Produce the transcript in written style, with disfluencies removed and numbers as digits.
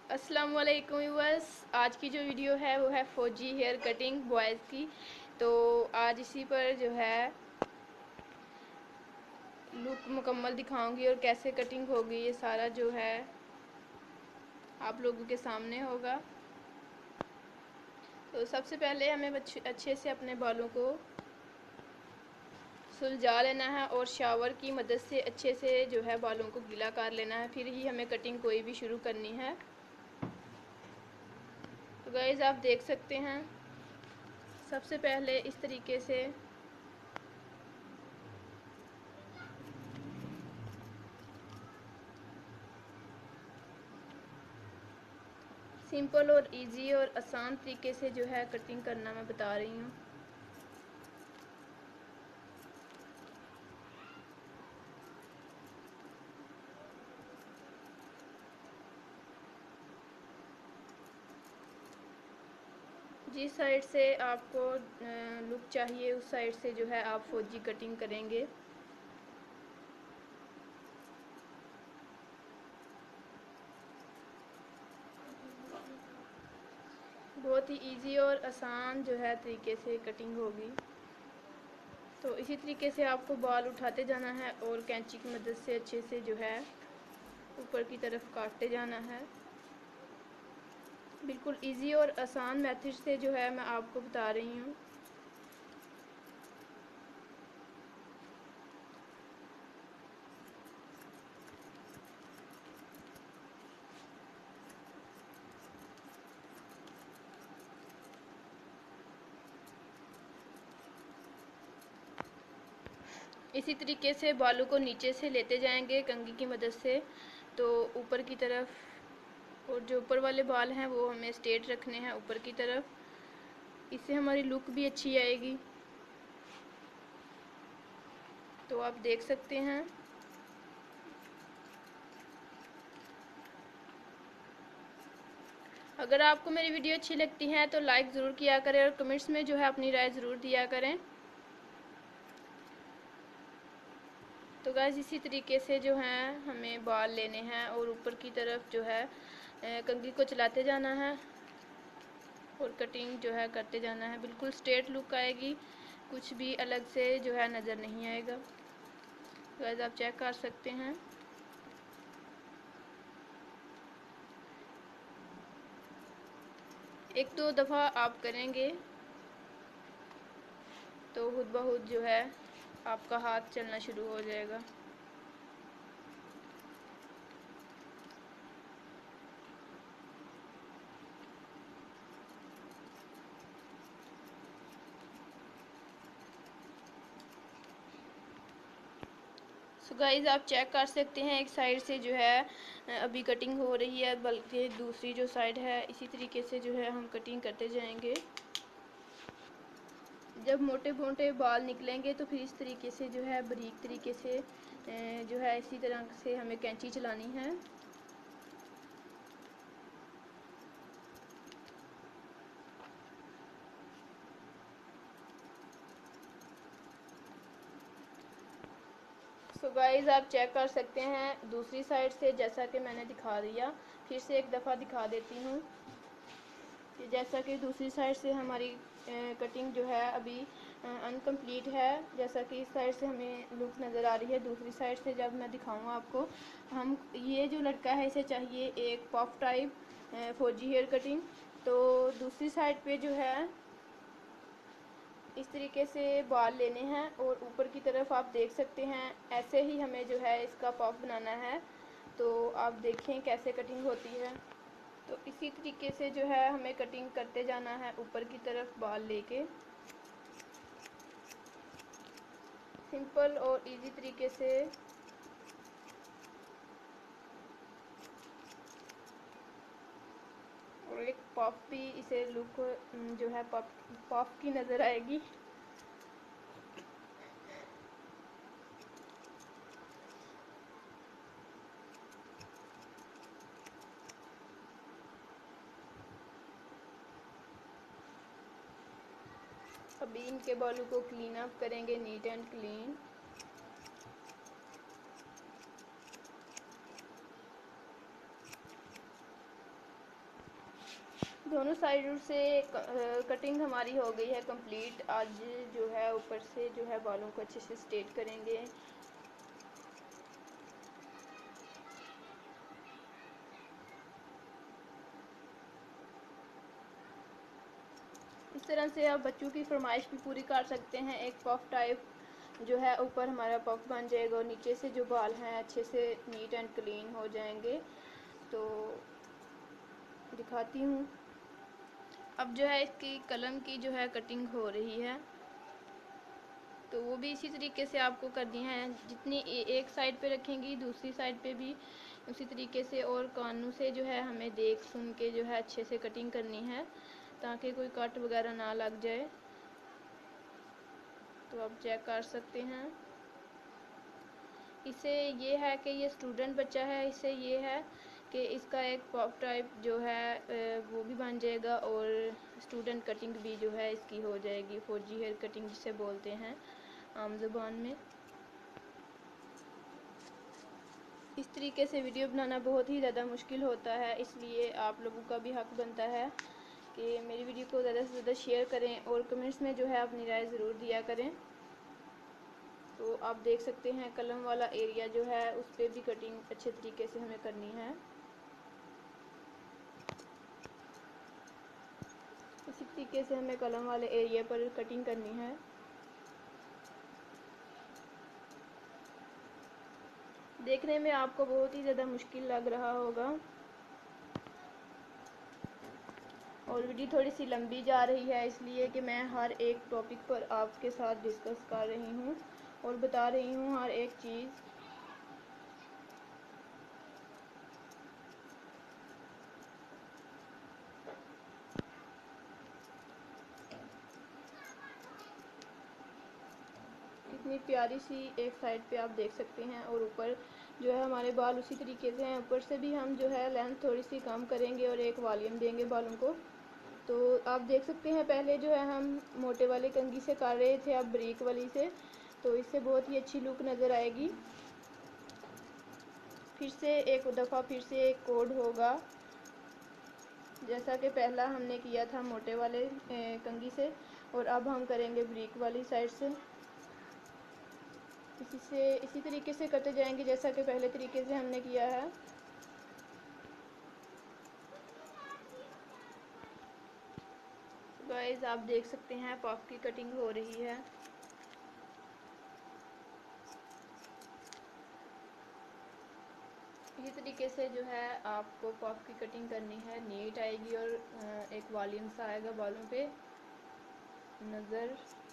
अस्सलाम वालेकुम व्यूअर्स। आज की जो वीडियो है वो है फौजी हेयर कटिंग बॉयज़ की। तो आज इसी पर जो है लुक मुकम्मल दिखाऊंगी और कैसे कटिंग होगी, ये सारा जो है आप लोगों के सामने होगा। तो सबसे पहले हमें अच्छे से अपने बालों को सुलझा लेना है और शावर की मदद से अच्छे से जो है बालों को गीला कर लेना है, फिर ही हमें कटिंग कोई भी शुरू करनी है। तो गाइज़ आप देख सकते हैं, सबसे पहले इस तरीके से सिंपल और इजी और आसान तरीके से जो है कटिंग करना मैं बता रही हूँ। जिस साइड से आपको लुक चाहिए उस साइड से जो है आप फौजी कटिंग करेंगे। बहुत ही इजी और आसान जो है तरीके से कटिंग होगी। तो इसी तरीके से आपको बाल उठाते जाना है और कैंची की मदद से अच्छे से जो है ऊपर की तरफ काटते जाना है। बिल्कुल इजी और आसान मेथड से जो है मैं आपको बता रही हूँ। इसी तरीके से बालों को नीचे से लेते जाएंगे कंघी की मदद से, तो ऊपर की तरफ, और जो ऊपर वाले बाल हैं वो हमें स्ट्रेट रखने हैं ऊपर की तरफ। इससे हमारी लुक भी अच्छी आएगी। तो आप देख सकते हैं। अगर आपको मेरी वीडियो अच्छी लगती है तो लाइक ज़रूर किया करें और कमेंट्स में जो है अपनी राय ज़रूर दिया करें। तो गाइस इसी तरीके से जो है हमें बाल लेने हैं और ऊपर की तरफ जो है कंघी को चलाते जाना है और कटिंग जो है करते जाना है। बिल्कुल स्ट्रेट लुक आएगी, कुछ भी अलग से जो है नज़र नहीं आएगा। गाइस आप चेक कर सकते हैं। एक दो दफ़ा आप करेंगे तो खुद ब खुद जो है आपका हाथ चलना शुरू हो जाएगा। सो गाइज़ आप चेक कर सकते हैं, एक साइड से जो है अभी कटिंग हो रही है, बल्कि दूसरी जो साइड है इसी तरीके से जो है हम कटिंग करते जाएंगे। जब मोटे मोटे बाल निकलेंगे तो फिर इस तरीके से जो है बारीक तरीके से जो है इसी तरह से हमें कैंची चलानी है। सो गाइज़ आप चेक कर सकते हैं दूसरी साइड से, जैसा कि मैंने दिखा दिया, फिर से एक दफ़ा दिखा देती हूँ कि जैसा कि दूसरी साइड से हमारी कटिंग जो है अभी अनकम्प्लीट है। जैसा कि इस साइड से हमें लुक नज़र आ रही है, दूसरी साइड से जब मैं दिखाऊँ आपको, हम ये जो लड़का है इसे चाहिए एक पफ टाइप फौजी हेयर कटिंग। तो दूसरी साइड पे जो है इस तरीके से बाल लेने हैं और ऊपर की तरफ आप देख सकते हैं ऐसे ही हमें जो है इसका पफ बनाना है। तो आप देखें कैसे कटिंग होती है। तो इसी तरीके से जो है हमें कटिंग करते जाना है ऊपर की तरफ बाल लेके, सिंपल और इजी तरीके से। और एक पफ भी, इसे लुक जो है पफ पफ की नज़र आएगी। अभी इनके बालों को क्लीन अप करेंगे, नीट एंड क्लीन। दोनों साइड से कटिंग हमारी हो गई है कंप्लीट। आज जो है ऊपर से जो है बालों को अच्छे से स्ट्रेट करेंगे। इस तरह से आप बच्चों की फरमाइश भी पूरी कर सकते हैं। एक पफ टाइप जो है ऊपर हमारा पफ बन जाएगा और नीचे से जो बाल हैं अच्छे से नीट एंड क्लीन हो जाएंगे। तो दिखाती हूँ। अब जो है इसकी कलम की जो है कटिंग हो रही है, तो वो भी इसी तरीके से आपको करनी है। जितनी एक साइड पे रखेंगी दूसरी साइड पे भी उसी तरीके से, और कानों से जो है हमें देख सुन के जो है अच्छे से कटिंग करनी है ताकि कोई कट वगैरह ना लग जाए। तो आप चेक कर सकते हैं। इससे ये है कि ये स्टूडेंट बच्चा है, इससे ये है कि इसका एक पॉप टाइप जो है वो भी बन जाएगा और स्टूडेंट कटिंग भी जो है इसकी हो जाएगी, फौजी हेयर कटिंग जिसे बोलते हैं आम ज़ुबान में। इस तरीके से वीडियो बनाना बहुत ही ज़्यादा मुश्किल होता है, इसलिए आप लोगों का भी हक बनता है कि मेरी वीडियो को ज़्यादा से ज़्यादा शेयर करें और कमेंट्स में जो है अपनी राय ज़रूर दिया करें। तो आप देख सकते हैं कलम वाला एरिया जो है उस पर भी कटिंग अच्छे तरीके से हमें करनी है। इसी तरीके से हमें कलम वाले एरिया पर कटिंग करनी है। देखने में आपको बहुत ही ज़्यादा मुश्किल लग रहा होगा और वीडियो थोड़ी सी लंबी जा रही है, इसलिए कि मैं हर एक टॉपिक पर आपके साथ डिस्कस कर रही हूँ और बता रही हूँ हर एक चीज़। कितनी प्यारी सी एक साइड पे आप देख सकते हैं और ऊपर जो है हमारे बाल उसी तरीके से हैं। ऊपर से भी हम जो है लेंथ थोड़ी सी कम करेंगे और एक वॉल्यूम देंगे बालों को। तो आप देख सकते हैं पहले जो है हम मोटे वाली कंघी से कर रहे थे, अब बारीक वाली से, तो इससे बहुत ही अच्छी लुक नज़र आएगी। फिर से एक दफ़ा फिर से एक कोड होगा, जैसा कि पहला हमने किया था मोटे वाले कंघी से और अब हम करेंगे बारीक वाली साइड से। इसी तरीके से करते जाएंगे जैसा कि पहले तरीके से हमने किया है। गाइस आप देख सकते हैं पफ की कटिंग हो रही है। इसी तरीके से जो है आपको पफ की कटिंग करनी है, नीट आएगी और एक वॉल्यूम सा आएगा बालों पे। नज़र